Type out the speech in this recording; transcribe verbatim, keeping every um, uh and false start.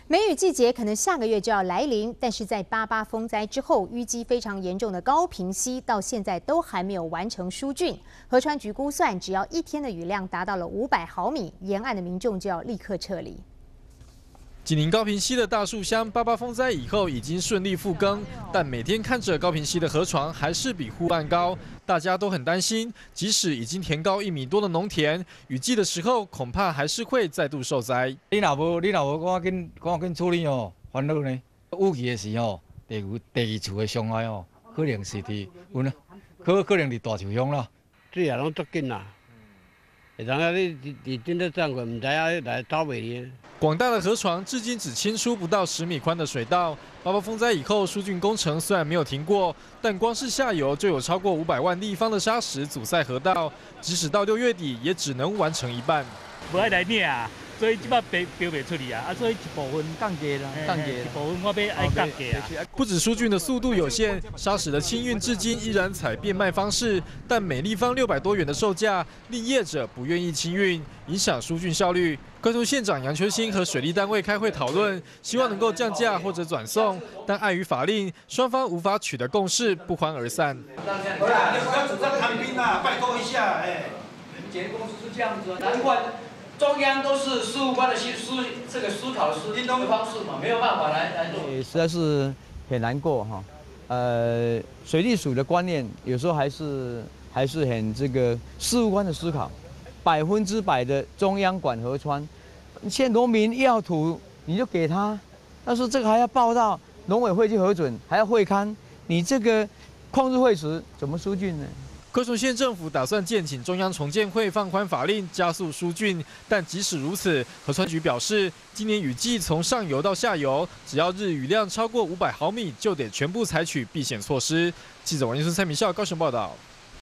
梅雨季节可能下个月就要来临，但是在八八风灾之后，淤积非常严重的高屏溪到现在都还没有完成疏浚。河川局估算，只要一天的雨量达到了五百毫米，沿岸的民众就要立刻撤离。 紧邻高屏溪的大树乡，八八风灾以后已经顺利复耕，但每天看着高屏溪的河床还是比护岸高，大家都很担心。即使已经填高一米多的农田，雨季的时候恐怕还是会再度受灾。 你若无，你若无赶紧赶紧处理哦，烦恼呢。雨季的时候，第二第二厝的伤害哦，可能是伫阮，可可能伫大树乡啦。 水也拢足紧啦。 会当啊！你你顶得上过，唔知啊来走袂哩。 广大的河床至今只清出不到十米宽的水道。八八风灾以后，疏浚工程虽然没有停过，但光是下游就有超过五百万立方的沙石阻塞河道，即使到六月底，也只能完成一半。 无爱来领啊，所以即摆标标袂出去啊，啊，所以一部分降价啦，降价， 一部分我要爱降价啊。 不止疏浚的速度有限，沙石的清运至今依然采变卖方式，但每立方六百多元的售价，令业者不愿意清运，影响疏浚效率。高雄县长杨秋兴和水利单位开会讨论，希望能够降价或者转送，但碍于法令，双方无法取得共识，不欢而散。 好啦，你不要主张谈兵啦，拜托一下，哎， 你们公司是这样子，难怪。 中央都是事务官的思思这个思考的思的方式嘛，没有办法来来做。 实在是很难过哈。呃，水利署的观念有时候还是还是很这个事务官的思考，百分之百的中央管河川，现在农民要土你就给他，但是这个还要报到农委会去核准，还要会勘，你这个旷日费时，怎么疏浚呢？ 高雄县政府打算建请中央重建会放宽法令，加速疏浚。但即使如此，河川局表示，今年雨季从上游到下游，只要日雨量超过五百毫米，就得全部采取避险措施。记者王一顺、蔡明孝高雄报道。